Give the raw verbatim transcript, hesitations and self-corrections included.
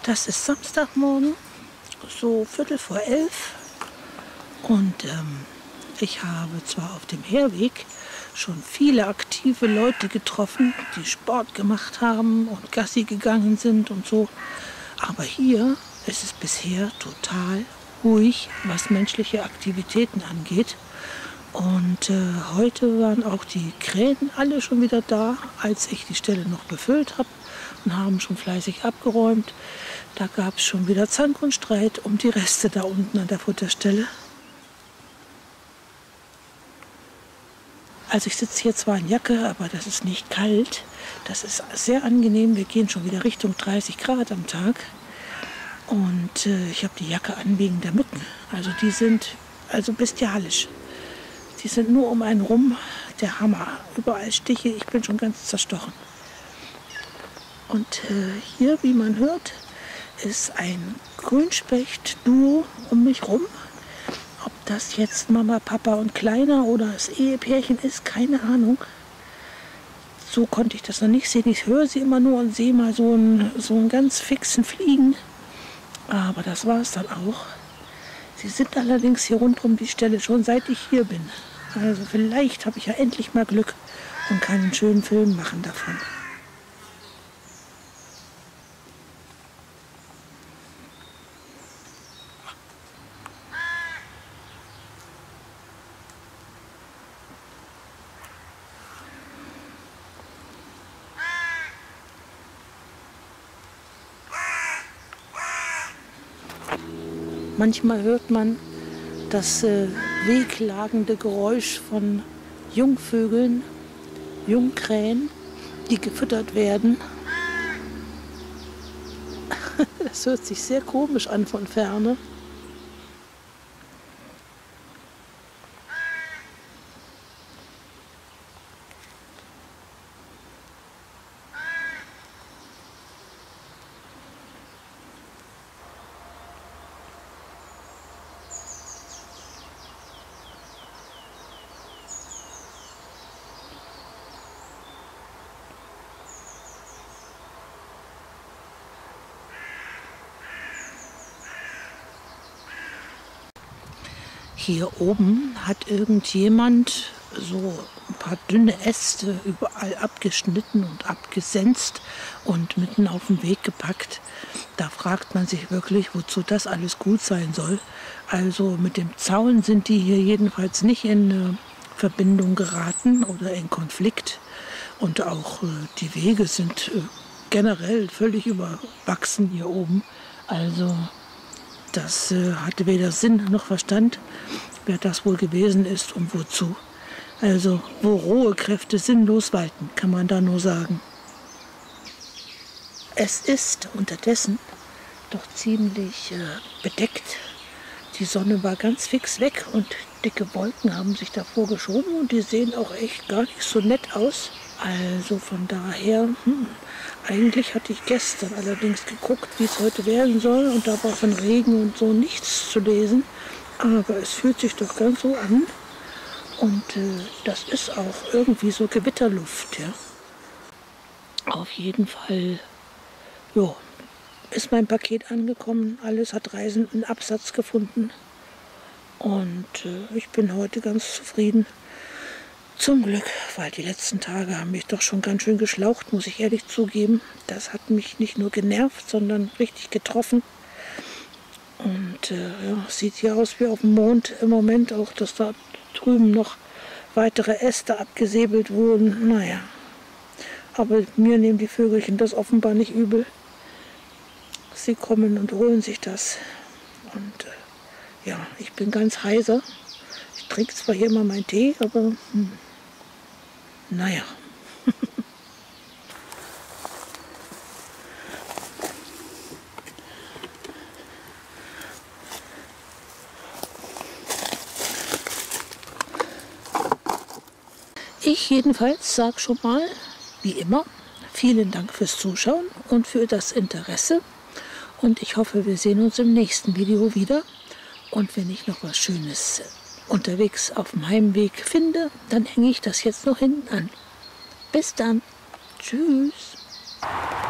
Das ist Samstagmorgen, so Viertel vor elf. Und ähm, ich habe zwar auf dem Herweg schon viele aktive Leute getroffen, die Sport gemacht haben und Gassi gegangen sind und so. Aber hier ist es bisher total ruhig, was menschliche Aktivitäten angeht. Und äh, heute waren auch die Krähen alle schon wieder da, als ich die Stelle noch befüllt habe, und haben schon fleißig abgeräumt. Da gab es schon wieder Zank und Streit um die Reste da unten an der Futterstelle. Also ich sitze hier zwar in Jacke, aber das ist nicht kalt. Das ist sehr angenehm. Wir gehen schon wieder Richtung dreißig Grad am Tag. Und äh, ich habe die Jacke an wegen der Mücken. Also die sind also bestialisch. Die sind nur um einen rum. Der Hammer. Überall Stiche. Ich bin schon ganz zerstochen. Und äh, hier, wie man hört, ist ein Grünspecht-Duo um mich rum. Ob das jetzt Mama, Papa und Kleiner oder das Ehepärchen ist, keine Ahnung. So konnte ich das noch nicht sehen. Ich höre sie immer nur und sehe mal so einen, so einen ganz fixen Fliegen. Aber das war es dann auch. Sie sind allerdings hier rund um die Stelle schon seit ich hier bin. Also vielleicht habe ich ja endlich mal Glück und kann einen schönen Film machen davon. Manchmal hört man das äh, wehklagende Geräusch von Jungvögeln, Jungkrähen, die gefüttert werden. Das hört sich sehr komisch an von Ferne. Hier oben hat irgendjemand so ein paar dünne Äste überall abgeschnitten und abgesenzt und mitten auf den Weg gepackt. Da fragt man sich wirklich, wozu das alles gut sein soll. Also mit dem Zaun sind die hier jedenfalls nicht in äh, Verbindung geraten oder in Konflikt. Und auch äh, die Wege sind äh, generell völlig überwachsen hier oben. Also das äh, hatte weder Sinn noch Verstand, wer das wohl gewesen ist und wozu. Also, wo rohe Kräfte sinnlos walten, kann man da nur sagen. Es ist unterdessen doch ziemlich äh, bedeckt. Die Sonne war ganz fix weg und dicke Wolken haben sich davor geschoben und die sehen auch echt gar nicht so nett aus. Also von daher, hm, eigentlich hatte ich gestern allerdings geguckt, wie es heute werden soll, und da war von Regen und so nichts zu lesen. Aber es fühlt sich doch ganz so an und äh, das ist auch irgendwie so Gewitterluft. Ja. Auf jeden Fall jo, ist mein Paket angekommen, alles hat reisenden Absatz gefunden und äh, ich bin heute ganz zufrieden. Zum Glück, weil die letzten Tage haben mich doch schon ganz schön geschlaucht, muss ich ehrlich zugeben. Das hat mich nicht nur genervt, sondern richtig getroffen. Und äh, ja, sieht hier aus wie auf dem Mond im Moment, auch dass da drüben noch weitere Äste abgesäbelt wurden. Naja, aber mir nehmen die Vögelchen das offenbar nicht übel. Sie kommen und holen sich das. Und äh, ja, ich bin ganz heiser. Ich trinke zwar hier mal meinen Tee, aber hm, naja. Ich jedenfalls sage schon mal, wie immer, vielen Dank fürs Zuschauen und für das Interesse. Und ich hoffe, wir sehen uns im nächsten Video wieder. Und wenn ich noch was Schönes unterwegs auf dem Heimweg finde, dann hänge ich das jetzt noch hinten an. Bis dann. Tschüss.